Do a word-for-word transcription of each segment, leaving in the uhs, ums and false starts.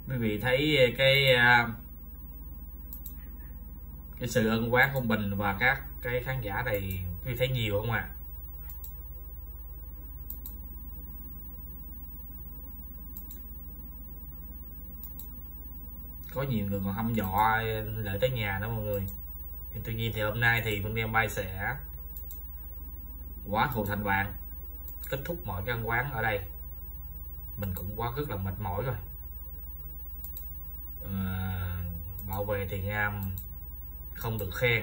Quý vị thấy cái cái sự ân oán của mình và các cái khán giả này quý vị thấy nhiều không ạ? À? Có nhiều người còn hăm dọa lại tới nhà đó mọi người. Nhưng tuy nhiên thì hôm nay thì Vân Đen Bay sẽ quá thù thành bạn, kết thúc mọi cái ân oán ở đây. Mình cũng quá rất là mệt mỏi rồi. À, bảo vệ Thiện Am không được khen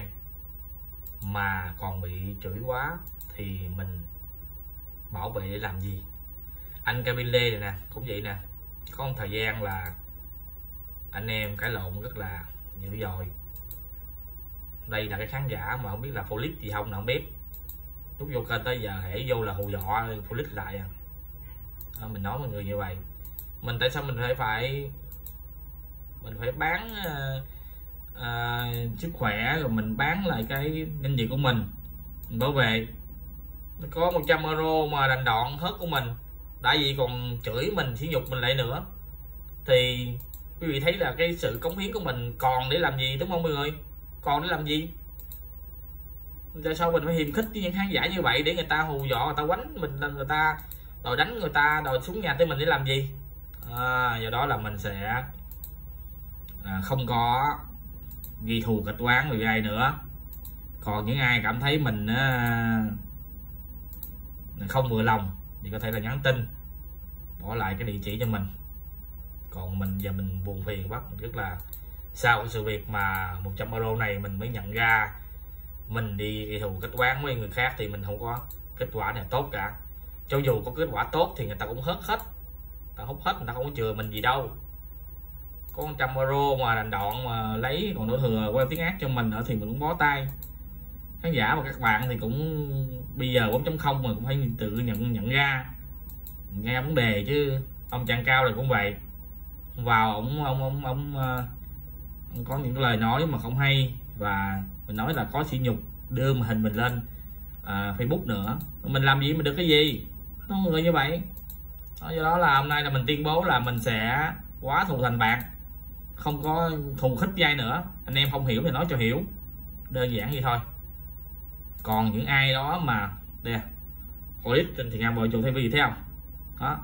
mà còn bị chửi quá thì mình bảo vệ để làm gì? Anh Cabin Lê này nè cũng vậy nè, có một thời gian là anh em cãi lộn rất là dữ dội. Đây là cái khán giả mà không biết là police gì không, nào không biết. Lúc vô kênh tới giờ hãy vô là hù dọa police lại à. À, mình nói mọi người như vậy. Mình tại sao mình phải phải mình phải bán uh, uh, sức khỏe, rồi mình bán lại cái danh dự của mình, mình bảo vệ. Có một trăm euro mà đành đoạn hết của mình, tại vì còn chửi mình, sỉ nhục mình lại nữa, thì quý vị thấy là cái sự cống hiến của mình còn để làm gì, đúng không mọi người? Còn để làm gì? Tại sao mình phải hiềm khích với những khán giả như vậy để người ta hù dọa, người ta quánh mình, người ta đòi đánh người ta, đòi xuống nhà tới mình để làm gì? À, do đó là mình sẽ à, không có ghi thù kịch oán với ai nữa. Còn những ai cảm thấy mình à, không vừa lòng thì có thể là nhắn tin bỏ lại cái địa chỉ cho mình. Còn mình giờ mình buồn phiền quá, rất là sau cái sự việc mà một trăm euro này mình mới nhận ra mình đi ghi thù kết oán với người khác thì mình không có kết quả nào tốt cả. Cho dù có kết quả tốt thì người ta cũng hớt hết, ta hút hết, người ta không có chừa mình gì đâu. Có một trăm euro mà đành đoạn mà lấy còn đổ thừa quay tiếng ác cho mình nữa thì mình cũng bó tay. Khán giả và các bạn thì cũng bây giờ bốn chấm không mà cũng phải tự nhận nhận ra, nghe vấn đề chứ. Ông Chàng Cao rồi cũng vậy, vào ông ông ông ông, ông có những cái lời nói mà không hay, và mình nói là có sỉ nhục, đưa mà hình mình lên à, Facebook nữa. Mình làm gì mình được cái gì, nó người như vậy đó. Do đó là hôm nay là mình tuyên bố là mình sẽ quá thù thành bạn, không có thù khích với ai nữa. Anh em không hiểu thì nói cho hiểu, đơn giản vậy thôi. Còn những ai đó mà đây hồi ít trên Thiện Am vợ chồng thay vì thấy không đó,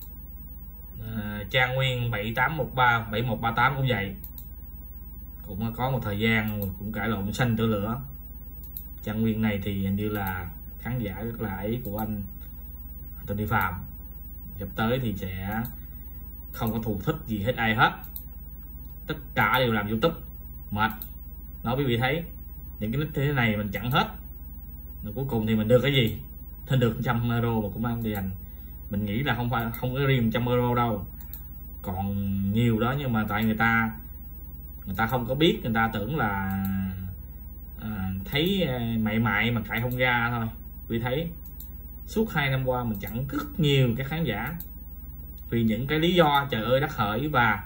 à, Trang Nguyên bảy tám một ba bảy một ba tám cũng vậy, cũng có một thời gian cũng cãi lộn xanh tử lửa. Trang Nguyên này thì hình như là khán giả rất là ấy của anh Tony Phạm, sắp tới thì sẽ không có thù thích gì hết ai hết, tất cả đều làm YouTube mệt. Nói quý vị thấy những cái nick thế này mình chặn hết, rồi cuối cùng thì mình được cái gì? Thêm được một trăm euro mà cũng ăn tiền. Mình nghĩ là không phải không có riêng một trăm euro đâu, còn nhiều đó, nhưng mà tại người ta người ta không có biết, người ta tưởng là à, thấy mại mại mà cãi không ra thôi. Vì thấy suốt hai năm qua mình chặn rất nhiều các khán giả vì những cái lý do trời ơi đất hỡi, và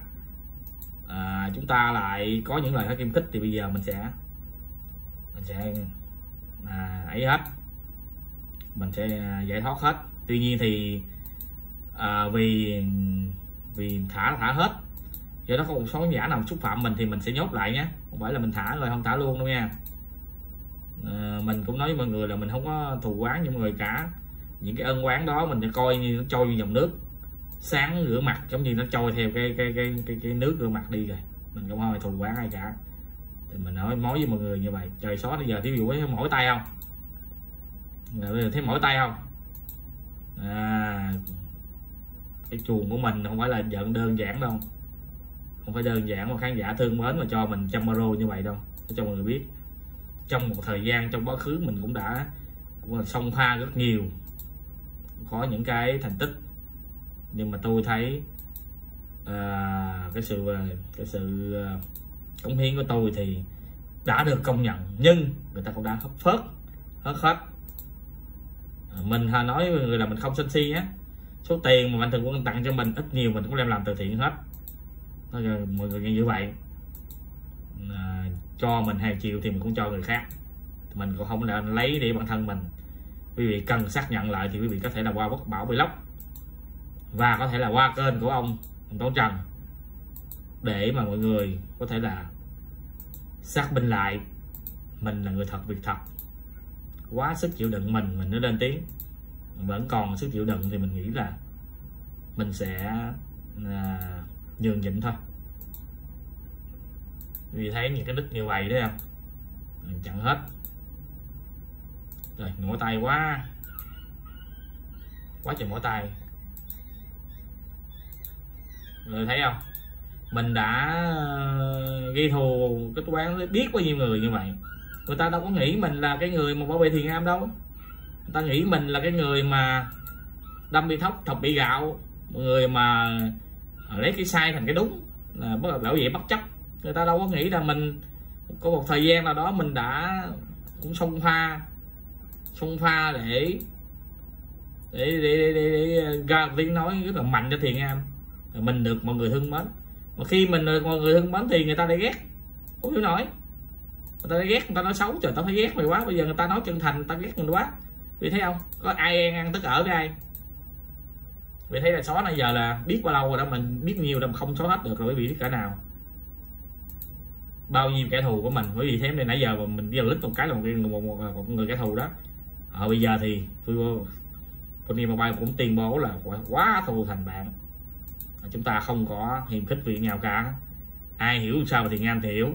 à, chúng ta lại có những lời nói kim khích, thì bây giờ mình sẽ mình sẽ à, ấy hết, mình sẽ giải thoát hết. Tuy nhiên thì à, vì vì thả thả hết, do đó có một số khán giả nào xúc phạm mình thì mình sẽ nhốt lại nhé, không phải là mình thả rồi không thả luôn đâu nha. À, mình cũng nói với mọi người là mình không có thù oán với mọi người cả. Những cái ân oán đó mình sẽ coi như nó trôi như dòng nước, sáng rửa mặt giống như nó trôi theo cái cái cái cái, cái nước rửa mặt đi rồi, mình không ai thù oán ai cả. Thì mình nói nói với mọi người như vậy. Trời xó bây giờ ví dụ thấy mỏi tay không, rồi thấy mỏi tay không, à, cái chuồng của mình không phải là giận đơn giản đâu, không phải đơn giản mà khán giả thương mến mà cho mình trăm euro như vậy đâu. Để cho mọi người biết, trong một thời gian trong quá khứ mình cũng đã cũng là xông pha rất nhiều, có những cái thành tích, nhưng mà tôi thấy à, cái sự cái sự cống hiến của tôi thì đã được công nhận, nhưng người ta cũng đã hấp phớt hớt hết. Mình nói với người là mình không sân si nhé, số tiền mà Mạnh Thường Quân tặng cho mình ít nhiều mình cũng đem làm từ thiện hết. Mọi người nghe như vậy, à, cho mình hai triệu thì mình cũng cho người khác, mình cũng không là lấy để bản thân mình. Quý vị cần xác nhận lại thì quý vị có thể là qua Quốc Bảo Vlog, và có thể là qua kênh của ông Tôn Trần để mà mọi người có thể là xác minh lại mình là người thật việc thật. Quá sức chịu đựng mình mình mới lên tiếng, vẫn còn sức chịu đựng thì mình nghĩ là mình sẽ à, nhường nhịn thôi. Vì thấy những cái nick như vậy đấy không, mình chặn hết. Rồi mỏi tay quá quá trời mỏi tay. Rồi thấy không, mình đã ghi thù cái quán biết bao nhiêu người như vậy. Người ta đâu có nghĩ mình là cái người mà bảo vệ Thiền Am đâu. Người ta nghĩ mình là cái người mà đâm bị thóc thọc bị gạo, người mà lấy cái sai thành cái đúng, là bảo vệ bất chấp. Người ta đâu có nghĩ là mình có một thời gian nào đó mình đã cũng xông pha xông pha để để để để, để, để ra tiếng nói rất là mạnh cho Thiền Am, mình được mọi người thương mến. Mà khi mình được mọi người thương mến thì người ta lại ghét, không hiểu nổi. Người ta lại ghét, người ta nói xấu, trời tao thấy ghét mày quá. Bây giờ người ta nói chân thành, người ta ghét mình quá. Vì thấy không, có ai ăn tức ở với ai. Vì thấy là xóa nãy giờ là biết bao lâu rồi đó, mình biết nhiều đâu mà không xóa hết được rồi, bởi vì biết cỡ nào bao nhiêu kẻ thù của mình. Bởi vì thế nên nãy giờ mà mình đi vào lít một cái là một, một, một, một người kẻ thù đó. Ở bây giờ thì Pony Mobile cũng tuyên bố là quá thù thành bạn, chúng ta không có hiềm khích vì nhau cả. Ai hiểu sao thì Thiền Am thì hiểu,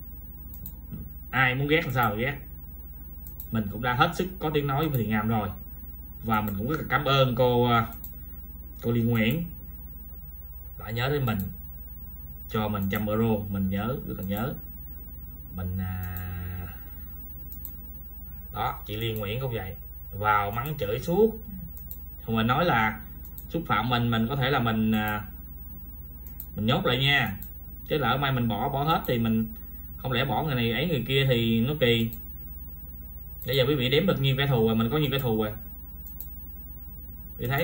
ai muốn ghét làm sao thì ghét. Mình cũng đã hết sức có tiếng nói với Thiền Am rồi. Và mình cũng rất là cảm ơn cô cô Liên Nguyễn đã nhớ đến mình, cho mình trăm euro. Mình nhớ, rất là nhớ. Mình à... đó, chị Liên Nguyễn cũng vậy, vào mắng chửi suốt. Không, mình nói là xúc phạm mình, mình có thể là mình à... mình nhốt lại nha. Chứ lỡ mai mình bỏ bỏ hết thì mình không lẽ bỏ người này ấy người kia thì nó kỳ. Bây giờ quý vị đếm được nhiêu kẻ thù rồi, mình có nhiêu kẻ thù rồi. Quý thấy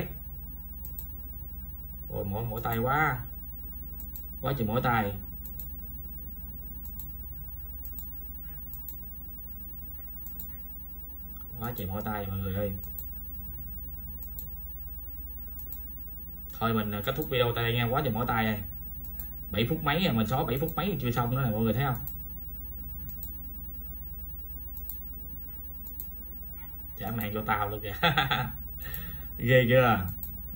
ôi mỏi mỏi tay quá quá chừng mỏi tay. Quá chừng mỏi tay mọi người ơi. Thôi mình kết thúc video tại đây nha, quá chừng mỏi tay rồi. Bảy phút mấy à, mình xóa bảy phút mấy chưa xong nữa nè mọi người thấy không. Trả mạng cho tao luôn kìa. Ghê chưa à.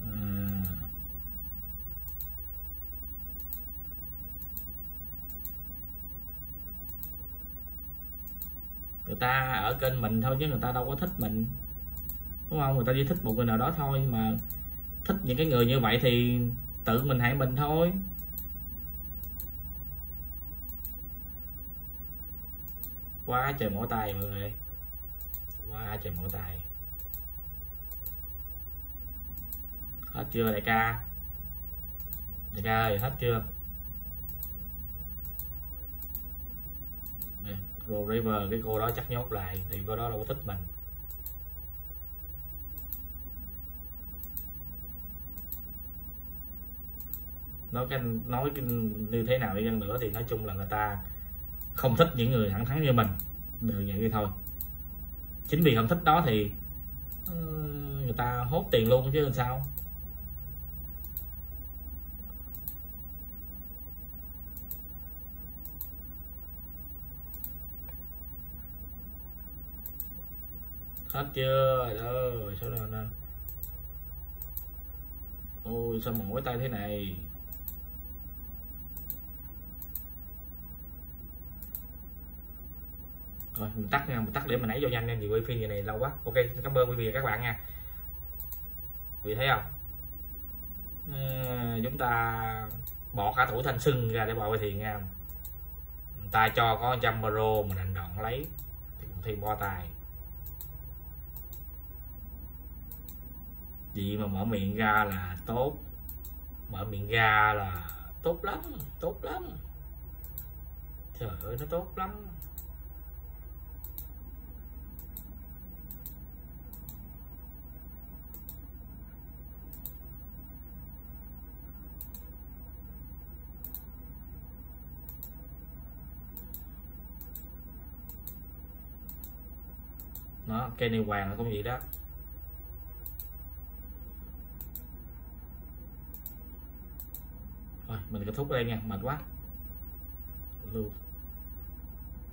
Người ta ở kênh mình thôi chứ người ta đâu có thích mình, đúng không? Người ta chỉ thích một người nào đó thôi, mà thích những cái người như vậy thì tự mình hại mình thôi. Quá trời mỏi tay mọi người, quá trời mỏi tay. Hết chưa đại ca? Đại ca ơi, hết chưa? Pro River, cái cô đó chắc nhốt lại, thì cô đó đâu có thích mình. Nói cái nói cái như thế nào đi chăng nữa thì nói chung là người ta không thích những người thẳng thắn như mình, được vậy đi thôi. Chính vì không thích đó thì người ta hốt tiền luôn chứ làm sao. Hết chưa? Rồi số nào nè. Ôi sao mỏi tay thế này. Rồi mình tắt nha, mình tắt để mình nãy vô nhanh nên vì quay phim như này lâu quá. Ok, cảm ơn quý vị và các bạn nha. Quý vị thấy không, à, chúng ta bỏ cả tuổi thanh xuân ra để bảo vệ Thiền Am. Người ta cho có một trăm euro mình hành động lấy thì cũng thêm bo tài. Chị mà mở miệng ra là tốt, mở miệng ra là tốt lắm, tốt lắm, trời ơi nó tốt lắm. Đó, cây này hoàng là cũng vậy đó. Thôi mình kết thúc ở đây nha, mệt quá. luôn.